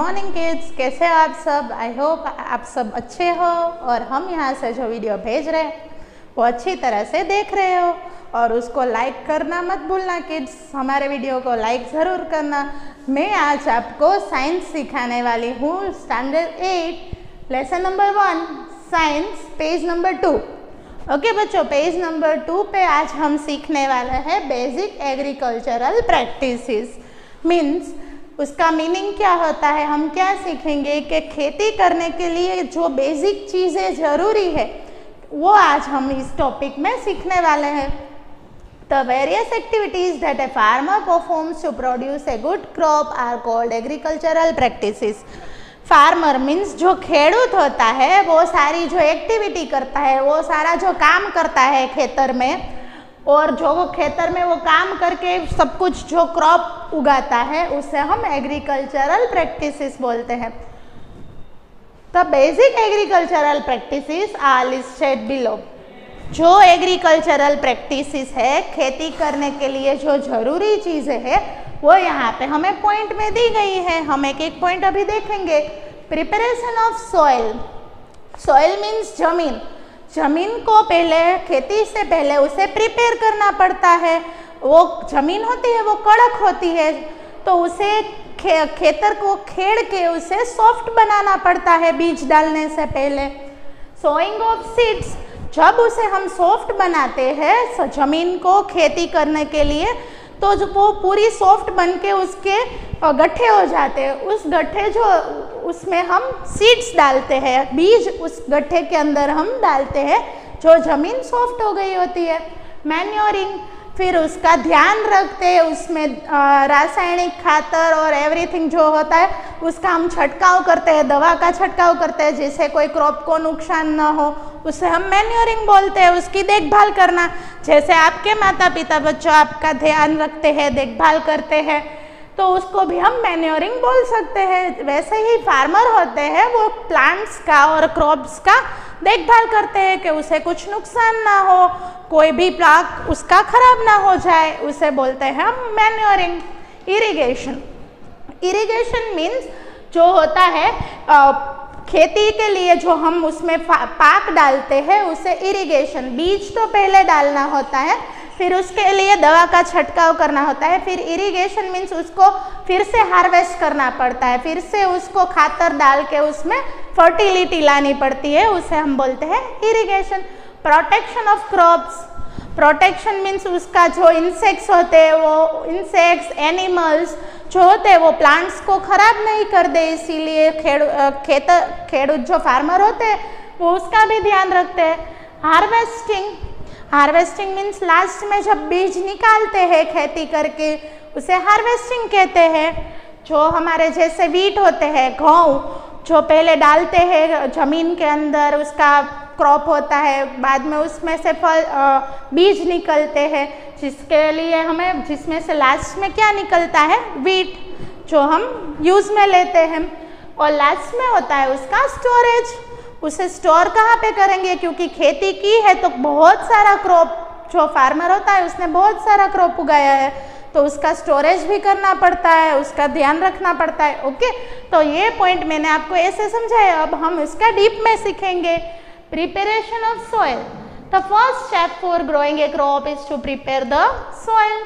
Morning kids, कैसे हो आप सब। आई होप आप सब अच्छे हो और हम यहाँ से जो वीडियो भेज रहे हैं वो अच्छी तरह से देख रहे हो और उसको लाइक करना मत भूलना किड्स। हमारे वीडियो को लाइक ज़रूर करना। मैं आज आपको साइंस सिखाने वाली हूँ। Standard 8 lesson number 1 science page number 2। Okay बच्चों, पेज नंबर 2 पे आज हम सीखने वाले हैं बेसिक एग्रीकल्चरल प्रैक्टिसेस। मीन्स उसका मीनिंग क्या होता है, हम क्या सीखेंगे कि खेती करने के लिए जो बेसिक चीज़ें ज़रूरी है वो आज हम इस टॉपिक में सीखने वाले हैं। The various activities that a farmer performs to produce a good crop are called agricultural practices. Farmer means जो खेडूत होता है वो सारी जो एक्टिविटी करता है, वो सारा जो काम करता है खेतर में, और जो वो खेतर में वो काम करके सब कुछ जो क्रॉप उगाता है उसे हम एग्रीकल्चरल प्रैक्टिसेस बोलते हैं। The basic agricultural practices are listed below. जो एग्रीकल्चरल प्रैक्टिसेस है, खेती करने के लिए जो जरूरी चीज़ें हैं वो यहाँ पे हमें पॉइंट में दी गई है। हम एक एक पॉइंट अभी देखेंगे। Preparation of soil. Soil means जमीन। जमीन को पहले, खेती से पहले उसे प्रिपेयर करना पड़ता है। वो जमीन होती है वो कड़क होती है, तो उसे खेतर को खेड़ के उसे सॉफ्ट बनाना पड़ता है बीज डालने से पहले। Sowing of seeds. जब उसे हम सॉफ्ट बनाते हैं जमीन को खेती करने के लिए, तो जो वो पूरी सॉफ्ट बन के उसके गट्ठे हो जाते हैं। उस गट्ठे जो उसमें हम सीड्स डालते हैं, बीज उस गट्ठे के अंदर हम डालते हैं जो ज़मीन सॉफ्ट हो गई होती है। मैन्योरिंग, फिर उसका ध्यान रखते हैं, उसमें रासायनिक खातर और एवरीथिंग जो होता है उसका हम छंटकाव करते हैं, दवा का छंटकाव करते हैं जिससे कोई क्रॉप को नुकसान ना हो, उसे हम मैन्योरिंग बोलते हैं। उसकी देखभाल करना, जैसे आपके माता पिता बच्चों आपका ध्यान रखते हैं, देखभाल करते हैं, तो उसको भी हम मैन्योरिंग बोल सकते हैं। वैसे ही फार्मर होते हैं वो प्लांट्स का और क्रॉप्स का देखभाल करते हैं कि उसे कुछ नुकसान ना हो, कोई भी प्लांट उसका खराब ना हो जाए, उसे बोलते हैं हम मैन्योरिंग। इरिगेशन। इरिगेशन मीन्स जो होता है खेती के लिए जो हम उसमें पाक डालते हैं उसे इरिगेशन। बीज तो पहले डालना होता है, फिर उसके लिए दवा का छंटकाव करना होता है, फिर इरिगेशन मीन्स उसको फिर से हार्वेस्ट करना पड़ता है, फिर से उसको खातर डाल के उसमें फर्टिलिटी लानी पड़ती है, उसे हम बोलते हैं irrigation. Protection of crops. Protection means उसका जो इंसेक्ट्स होते हैं, वो इंसेक्ट्स एनिमल्स जो होते हैं वो प्लांट्स को खराब नहीं कर दे, इसीलिए खेडूत जो फार्मर होते हैं वो उसका भी ध्यान रखते हैं। हार्वेस्टिंग। हार्वेस्टिंग मीन्स लास्ट में जब बीज निकालते हैं खेती करके उसे हार्वेस्टिंग कहते हैं। जो हमारे जैसे वीट होते हैं, गेहूँ जो पहले डालते हैं जमीन के अंदर, उसका क्रॉप होता है, बाद में उसमें से बीज निकलते हैं जिसके लिए हमें, जिसमें से लास्ट में क्या निकलता है, वीट, जो हम यूज़ में लेते हैं। और लास्ट में होता है उसका स्टोरेज। उसे स्टोर कहाँ पे करेंगे, क्योंकि खेती की है तो बहुत सारा क्रॉप, जो फार्मर होता है उसने बहुत सारा क्रॉप उगाया है तो उसका स्टोरेज भी करना पड़ता है, उसका ध्यान रखना पड़ता है। ओके, तो ये पॉइंट मैंने आपको ऐसे समझाया। अब हम इसका डीप में सीखेंगे। Preparation of soil. The first step for growing a crop is to prepare the soil.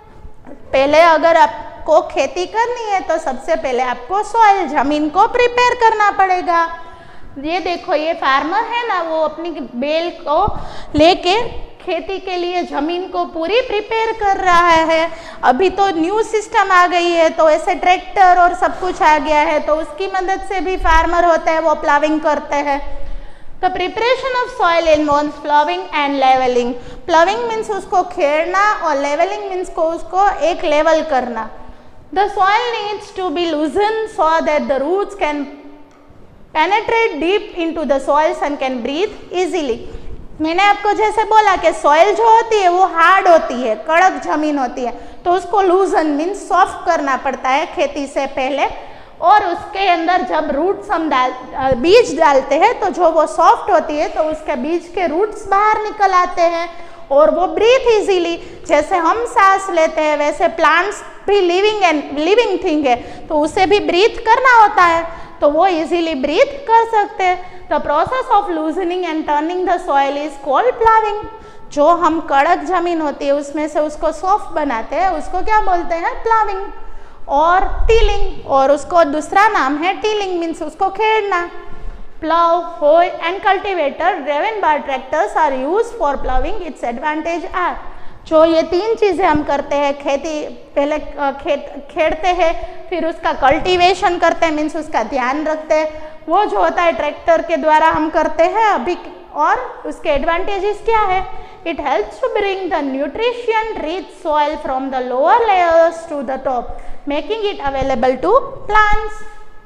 पहले अगर आपको खेती करनी है तो सबसे पहले आपको सॉइल, जमीन को प्रिपेयर करना पड़ेगा। ये देखो, ये फार्मर है ना, वो अपनी बेल को लेके खेती के लिए जमीन को पूरी प्रिपेयर कर रहा है। अभी तो न्यू सिस्टम आ गई है, तो ऐसे ट्रैक्टर और सब कुछ आ गया है, तो उसकी मदद से भी फार्मर होते हैं वो प्लाविंग करते हैं। तो preparation of soil involves ploughing and levelling. Ploughing means उसको खेड़ना और लेवलिंग मीन्स को उसको एक लेवल करना। The soil needs to be loosen so that the roots can penetrate deep into the soils and can breathe easily. मैंने आपको जैसे बोला कि सॉइल जो होती है वो हार्ड होती है, कड़क जमीन होती है, तो उसको लूजन मीन्स सॉफ्ट करना पड़ता है खेती से पहले, और उसके अंदर जब रूट्स हम बीज डालते हैं तो जो वो सॉफ्ट होती है तो उसके बीज के रूट्स बाहर निकल आते हैं और वो ब्रीथ इजीली, जैसे हम सांस लेते हैं वैसे प्लांट्स भी लिविंग थिंग है, तो उसे भी ब्रीथ करना होता है, तो वो इजीली ब्रीथ कर सकते हैं। The process of loosening and turning the soil is called ploughing. जो हम कड़क जमीन होती है उसमें से उसको सॉफ्ट बनाते हैं, उसको क्या बोलते हैं? प्लाविंग। और टीलिंग, और उसको दूसरा नाम है टीलिंग, मीन्स उसको खेड़ना। Plow, hoe and cultivator driven by tractors are used for plowing. Its advantage are, जो ये तीन चीज़ें हम करते हैं, खेती पहले खेड़ते हैं, फिर उसका कल्टीवेशन करते हैं, मीन्स उसका ध्यान रखते हैं, वो जो होता है ट्रैक्टर के द्वारा हम करते हैं अभी। और उसके एडवांटेजेस क्या है? It helps to bring the nutrition rich soil from the lower layers to the top, making it available to plants.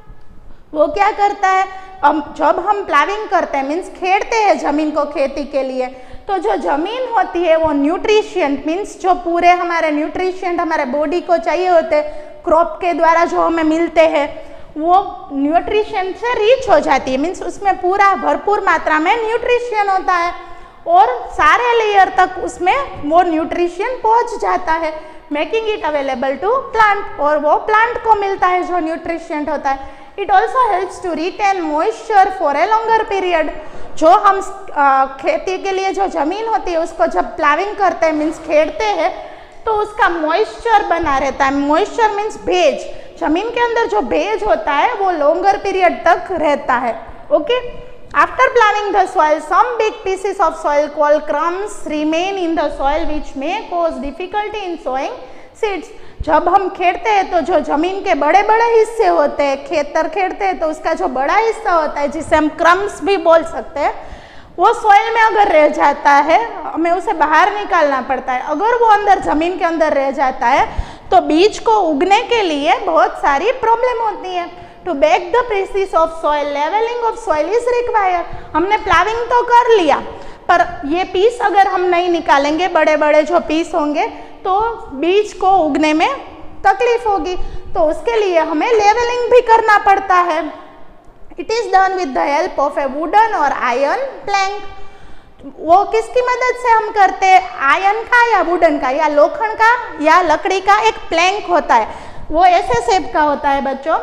वो क्या करता है? जब हम प्लाविंग करते हैं, मीन्स खेड़ते हैं जमीन को खेती के लिए, तो जो जमीन होती है वो न्यूट्रिशियंट, मीन्स जो पूरे हमारे न्यूट्रिशियंट हमारे बॉडी को चाहिए होते क्रॉप के द्वारा जो हमें मिलते हैं, वो न्यूट्रिशन से रिच हो जाती है, मीन्स उसमें पूरा भरपूर मात्रा में न्यूट्रिशन होता है और सारे लेयर तक उसमें वो न्यूट्रिशन पहुंच जाता है, making it available to plant, और वो प्लांट को मिलता है जो न्यूट्रिशन होता है। It also helps to retain moisture for a longer period. जो हम खेती के लिए जो जमीन होती है उसको जब प्लाविंग करते हैं, मीन्स खेड़ते हैं, तो उसका मॉइस्चर बना रहता है। मॉइस्चर मीन्स भेज, जमीन के अंदर जो भेज होता है वो लॉन्गर पीरियड तक रहता है। Okay, after ploughing the soil some big pieces of soil called crumbs remain in the soil which may cause difficulty in sowing seeds. जब हम खेड़ते हैं तो जो जमीन के बड़े बड़े हिस्से होते हैं, खेतर खेड़ते हैं तो उसका जो बड़ा हिस्सा होता है जिसे हम क्रम्स भी बोल सकते हैं, वो सॉइल में अगर रह जाता है हमें उसे बाहर निकालना पड़ता है। अगर वो अंदर जमीन के अंदर रह जाता है तो बीज को उगने के लिए बहुत सारी प्रॉब्लम होती है। To back the process of soil levelling of soil is required. हमने प्लाविंग तो कर लिया, पर ये पीस अगर हम नहीं निकालेंगे, बड़े बड़े जो पीस होंगे, तो बीज को उगने में तकलीफ होगी, तो उसके लिए हमें लेवलिंग भी करना पड़ता है। It is done with the help of a wooden or iron plank. वो किसकी मदद से हम करते हैं? आयरन का या वुडन का या लोखंड का या लकड़ी का एक प्लैंक होता है, वो ऐसे शेप का होता है बच्चों,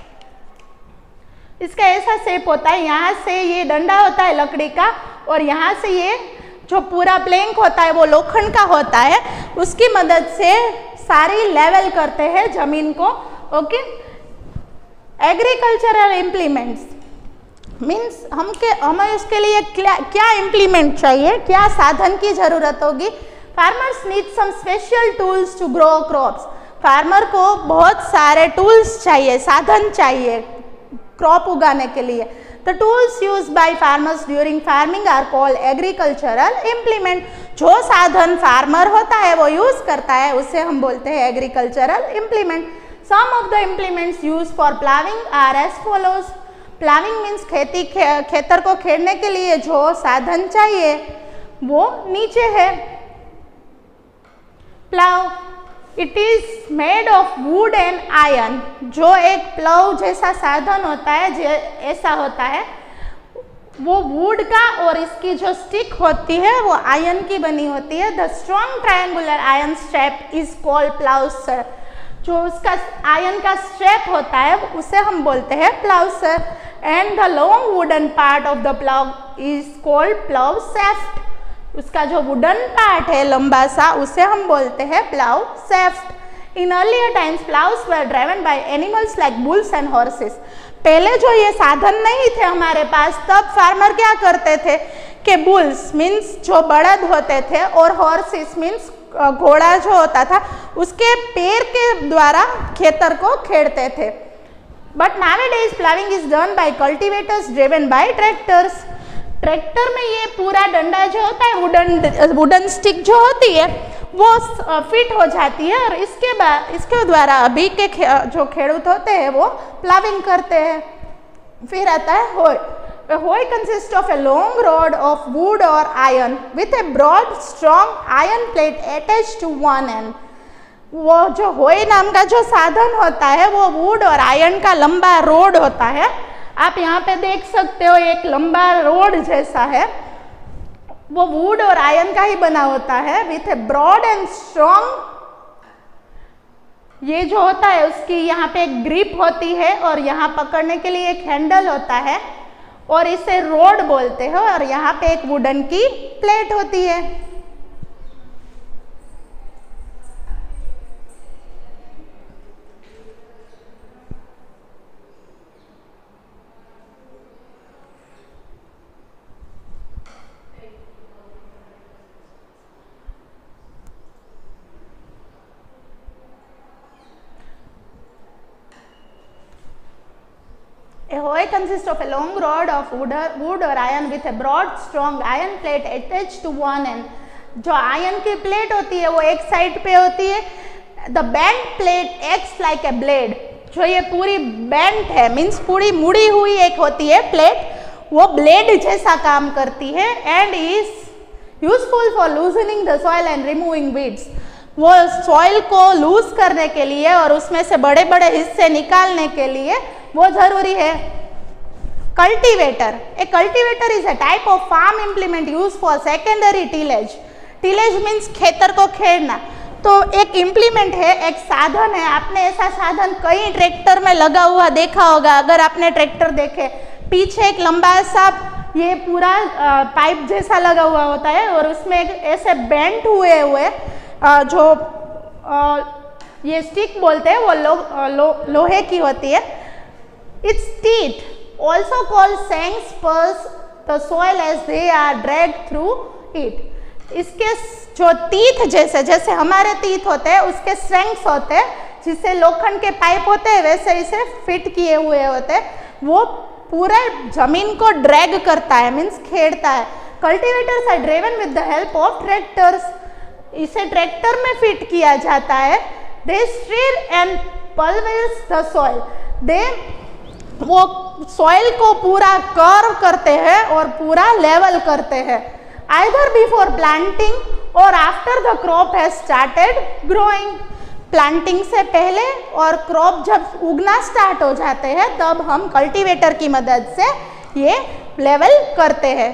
इसका ऐसा शेप होता है, यहाँ से ये डंडा होता है लकड़ी का और यहाँ से ये जो पूरा प्लैंक होता है वो लोखंड का होता है, उसकी मदद से सारी लेवल करते हैं जमीन को। ओके, एग्रीकल्चरल इम्प्लीमेंट्स मीन्स हमें उसके लिए क्या इम्प्लीमेंट चाहिए, क्या साधन की जरूरत होगी? Farmers need some special tools to grow crops. Farmer को बहुत सारे टूल्स चाहिए, साधन चाहिए क्रॉप उगाने के लिए। The tools used by farmers during farming are called agricultural implement. जो साधन फार्मर होता है वो यूज करता है उसे हम बोलते हैं agricultural implement. Some of the implements used for plowing are as follows. Plowing means खेतर को खेड़ने के लिए जो साधन चाहिए वो नीचे है। Plow, it is made of wood and iron. जो एक प्लाव जैसा साधन होता है, ऐसा होता है, वो वुड का और इसकी जो स्टिक होती है वो आयरन की बनी होती है। The strong triangular iron strap is called ploughshare. जो उसका आयरन का स्ट्रैप होता है उसे हम बोलते हैं ploughshare. And the long wooden part of the plough is called plough shaft. उसका जो वुडन पार्ट है लंबा सा उसे हम बोलते हैं plough shaft. In earlier times ploughs were driven by animals like bulls and horses. पहले जो ये साधन नहीं थे हमारे पास, तब फार्मर क्या करते थे कि बुल्स मीन्स जो बड़द होते थे और हॉर्सेस मीन्स घोड़ा जो होता था उसके पैर के द्वारा खेतर को खेड़ते थे। But nowadays ploughing is done by cultivators driven by tractors. Tractor में ये पूरा डंडा जो होता है, वुडन स्टिक जो होती है वो फिट हो जाती है और इसके द्वारा अभी के जो खेडूत होते हैं वो प्लाविंग करते हैं। फिर आता है होय। A hoe consists of a long rod of wood or iron with a broad, strong iron plate attached to one end. वो जो होय नाम का जो साधन होता है वो वुड और आयरन का लंबा रोड होता है। आप यहाँ पे देख सकते हो एक लंबा रोड जैसा है वो वुड और आयरन का ही बना होता है with a broad and strong. ये जो होता है उसकी यहाँ पे एक ग्रिप होती है और यहाँ पकड़ने के लिए एक हैंडल होता है और इसे रोड बोलते हैं और यहाँ पे एक वुडन की प्लेट होती है। A hoe consists of a long rod of wood or iron with a broad strong iron plate attached to one end. जो आयरन की प्लेट होती है वो एक साइड पे होती है। The bent plate acts like a blade. जो ये पूरी बेंट है मीन्स पूरी मुड़ी हुई एक होती है प्लेट, वो ब्लेड जैसा काम करती है and is useful for loosening the soil and removing weeds. वो सॉइल को लूज करने के लिए और उसमें से बड़े बड़े हिस्से निकालने के लिए वो जरूरी है। Cultivator, a cultivator is a type of farm implement use for secondary tillage. Tillage means खेतर को खेड़ना। तो एक इम्प्लीमेंट है, एक साधन है। आपने ऐसा साधन कई ट्रैक्टर में लगा हुआ देखा होगा। अगर आपने ट्रैक्टर देखे, पीछे एक लंबा सा ये पूरा पाइप जैसा लगा हुआ होता है और उसमें एक ऐसे बेंट हुए जो ये स्टिक बोलते हैं वो लोहे की होती है। Its teeth, also called shanks, pulse the soil as they are dragged through it. इसके जो तीथ जैसे हमारे तीथ होते हैं उसके स्ट्रैंक्स होते हैं, जिससे लोखंड के पाइप होते हैं वैसे इसे फिट किए हुए होते हैं, वो पूरे जमीन को ड्रैग करता है मीन्स खेड़ता है। Cultivators are driven with the help of tractors. इसे ट्रैक्टर में फिट किया जाता है। They stir and pulverise the soil. They वो सॉइल को पूरा कर्व करते हैं और पूरा लेवल करते हैं। Either before planting or after the crop has started growing. Planting से पहले और क्रॉप जब उगना स्टार्ट हो जाते हैं तब हम कल्टीवेटर की मदद से ये लेवल करते हैं।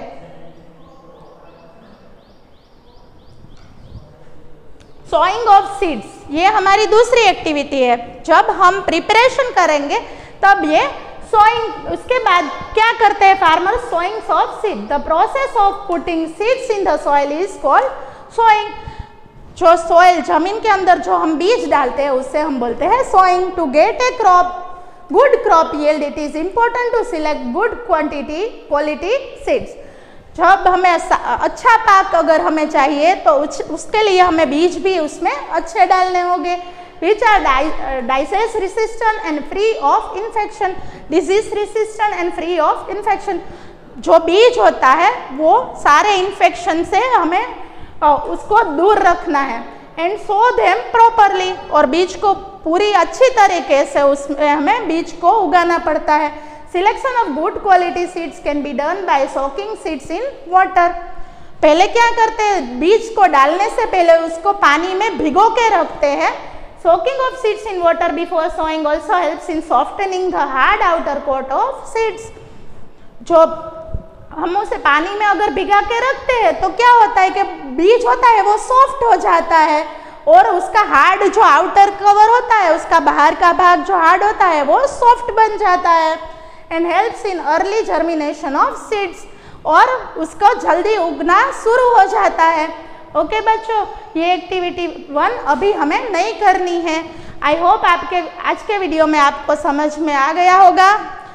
सॉइंग ऑफ सीड्स, ये हमारी दूसरी एक्टिविटी है। जब हम प्रिपरेशन करेंगे तब ये सोइंग, उसके बाद क्या करते हैं farmer? Sowing of seed. The process of putting seeds in the soil is called sowing. जो सॉइल जमीन के अंदर जो हम बीज डालते हैं उसे हम बोलते हैं sowing. To get a crop good crop yield it is important to select good quality seeds. जब हमें अच्छा पाक अगर हमें चाहिए तो उसके लिए हमें बीज भी उसमें अच्छे डालने होंगे। which are disease resistant and free of infection, disease resistant and free of infection। जो बीज होता है वो सारे इन्फेक्शन से हमें उसको दूर रखना है। एंड सो देम प्रॉपरली, और बीज को पूरी अच्छी तरीके से उसमें हमें बीज को उगाना पड़ता है। Selection of good quality seeds can be done by soaking seeds in water. पहले क्या करते हैं, बीज को डालने से पहले उसको पानी में भिगो के रखते हैं। Soaking of seeds in water before sowing also helps in softening the hard outer coat of seeds। जो हम उसे पानी में अगर भिगा के रखते हैं तो क्या होता है कि बीज होता है वो सॉफ्ट हो जाता है और उसका हार्ड जो आउटर कवर होता है, उसका बाहर का भाग जो हार्ड होता है वो सॉफ्ट बन जाता है। And helps in early germination of seeds, और उसको जल्दी उगना शुरू हो जाता है। ओके बच्चों, ये एक्टिविटी 1 अभी हमें नहीं करनी है। आई होप आपके आज के वीडियो में आपको समझ में आ गया होगा।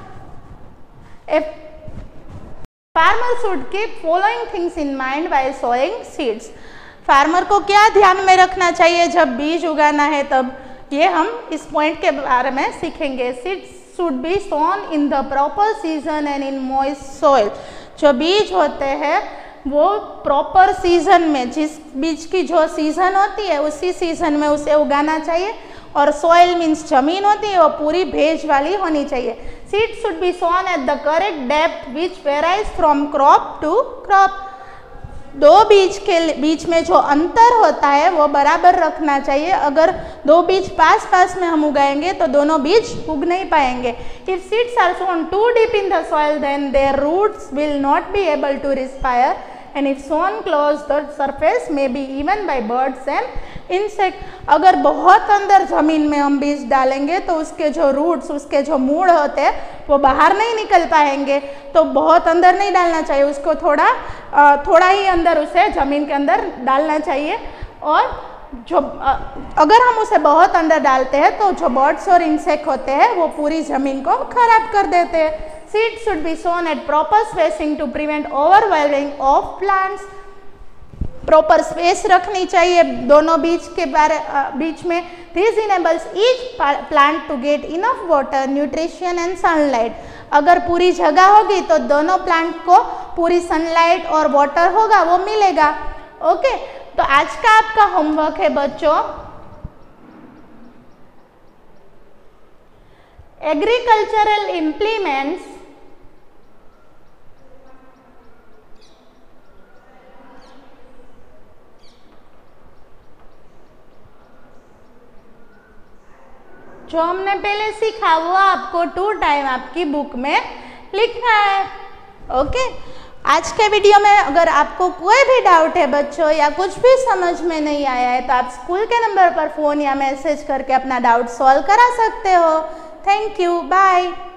Farmer should keep following things in mind while sowing seeds. Farmer को क्या ध्यान में रखना चाहिए जब बीज उगाना है तब, ये हम इस पॉइंट के बारे में सीखेंगे। Seeds should be sown in the proper season and in moist soil. जो बीज होते हैं वो प्रॉपर सीजन में, जिस बीज की जो सीजन होती है उसी सीजन में उसे उगाना चाहिए। और सॉइल मीन्स जमीन होती है वो पूरी भेज वाली होनी चाहिए। Seed should be sown at the correct depth which varies from crop to crop. दो बीज के बीच में जो अंतर होता है वो बराबर रखना चाहिए। अगर दो बीज पास पास में हम उगाएंगे तो दोनों बीज उग नहीं पाएंगे। If seeds are sown too deep in the soil then their roots will not be able to respire and if sown close the surface may be even by birds and insect. अगर बहुत अंदर ज़मीन में हम बीज डालेंगे तो उसके जो रूट्स, उसके जो मूड होते हैं वो बाहर नहीं निकल पाएंगे, तो बहुत अंदर नहीं डालना चाहिए उसको, थोड़ा ही अंदर उसे ज़मीन के अंदर डालना चाहिए। और जो अगर हम उसे बहुत अंदर डालते हैं तो जो बर्ड्स और इंसेक्ट होते हैं वो पूरी ज़मीन को खराब कर देते हैं। Seed should be sown at proper spacing to prevent overwhelming of plants. Proper space रखनी चाहिए दोनों बीच में। This enables each plant to get enough water, nutrition and sunlight. अगर पूरी जगह होगी तो दोनों प्लांट को पूरी सनलाइट और वाटर होगा वो मिलेगा। ओके, तो आज का आपका होमवर्क है बच्चों, एग्रीकल्चरल इम्प्लीमेंट्स जो हमने पहले सीखा वो आपको 2 टाइम आपकी बुक में लिखना है। ओके, आज के वीडियो में अगर आपको कोई भी डाउट है बच्चों या कुछ भी समझ में नहीं आया है तो आप स्कूल के नंबर पर फ़ोन या मैसेज करके अपना डाउट सॉल्व करा सकते हो। Thank you, bye.